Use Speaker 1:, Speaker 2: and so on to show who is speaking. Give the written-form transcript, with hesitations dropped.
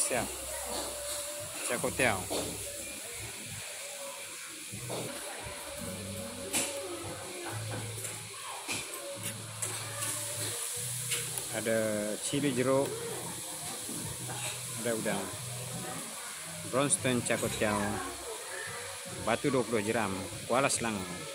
Speaker 1: siap. Cakotiao. Ada cili jeruk, ada udang. Bronstein cakotiao, batu 20 jeram, Kuala Selangor.